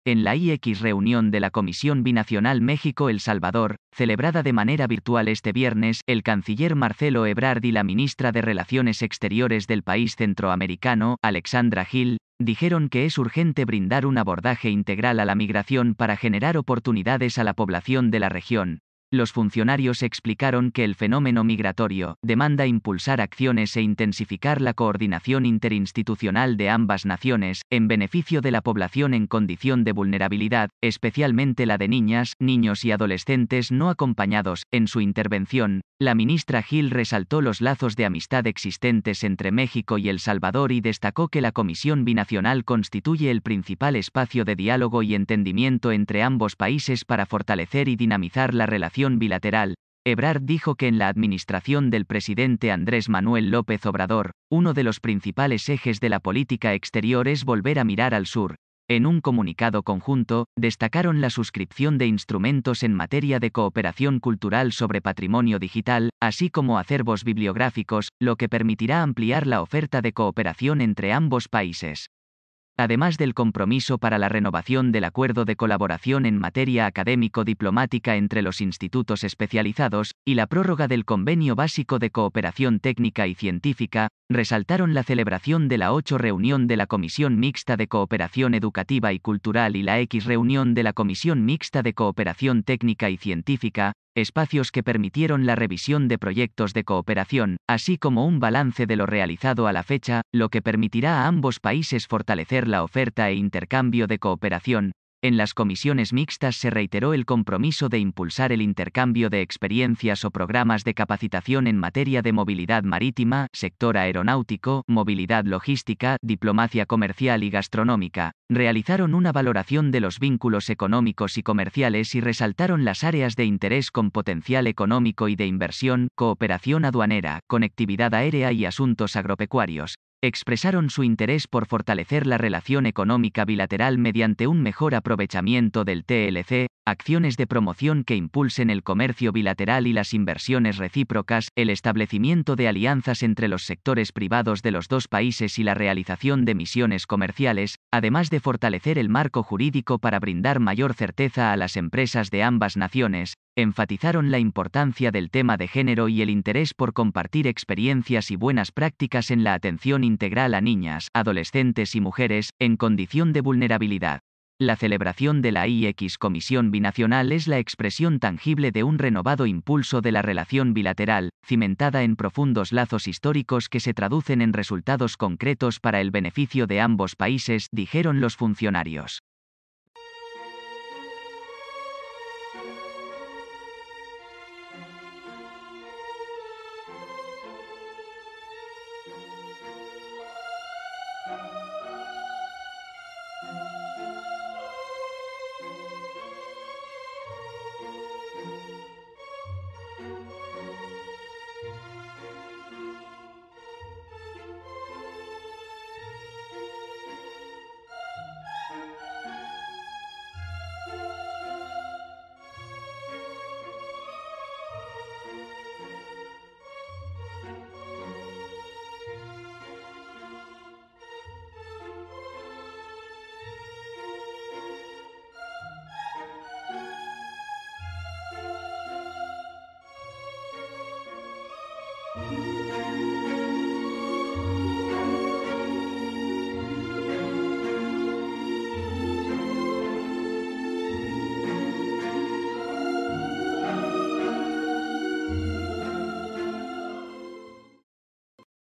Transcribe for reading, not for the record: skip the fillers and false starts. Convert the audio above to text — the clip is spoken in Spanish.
En la IX reunión de la Comisión Binacional México-El Salvador, celebrada de manera virtual este viernes, el canciller Marcelo Ebrard y la ministra de Relaciones Exteriores del país centroamericano, Alexandra Gil, dijeron que es urgente brindar un abordaje integral a la migración para generar oportunidades a la población de la región. Los funcionarios explicaron que el fenómeno migratorio demanda impulsar acciones e intensificar la coordinación interinstitucional de ambas naciones, en beneficio de la población en condición de vulnerabilidad, especialmente la de niñas, niños y adolescentes no acompañados. En su intervención, la ministra Gil resaltó los lazos de amistad existentes entre México y El Salvador y destacó que la Comisión Binacional constituye el principal espacio de diálogo y entendimiento entre ambos países para fortalecer y dinamizar la relación bilateral. Ebrard dijo que en la administración del presidente Andrés Manuel López Obrador, uno de los principales ejes de la política exterior es volver a mirar al sur. En un comunicado conjunto, destacaron la suscripción de instrumentos en materia de cooperación cultural sobre patrimonio digital, así como acervos bibliográficos, lo que permitirá ampliar la oferta de cooperación entre ambos países. Además del compromiso para la renovación del acuerdo de colaboración en materia académico-diplomática entre los institutos especializados, y la prórroga del Convenio Básico de Cooperación Técnica y Científica, resaltaron la celebración de la 8 reunión de la Comisión Mixta de Cooperación Educativa y Cultural y la X reunión de la Comisión Mixta de Cooperación Técnica y Científica, espacios que permitieron la revisión de proyectos de cooperación, así como un balance de lo realizado a la fecha, lo que permitirá a ambos países fortalecer la oferta e intercambio de cooperación. En las comisiones mixtas se reiteró el compromiso de impulsar el intercambio de experiencias o programas de capacitación en materia de movilidad marítima, sector aeronáutico, movilidad logística, diplomacia comercial y gastronómica. Realizaron una valoración de los vínculos económicos y comerciales y resaltaron las áreas de interés con potencial económico y de inversión, cooperación aduanera, conectividad aérea y asuntos agropecuarios. Expresaron su interés por fortalecer la relación económica bilateral mediante un mejor aprovechamiento del TLC, acciones de promoción que impulsen el comercio bilateral y las inversiones recíprocas, el establecimiento de alianzas entre los sectores privados de los dos países y la realización de misiones comerciales, además de fortalecer el marco jurídico para brindar mayor certeza a las empresas de ambas naciones. Enfatizaron la importancia del tema de género y el interés por compartir experiencias y buenas prácticas en la atención integral a niñas, adolescentes y mujeres, en condición de vulnerabilidad. La celebración de la IX Comisión Binacional es la expresión tangible de un renovado impulso de la relación bilateral, cimentada en profundos lazos históricos que se traducen en resultados concretos para el beneficio de ambos países, dijeron los funcionarios.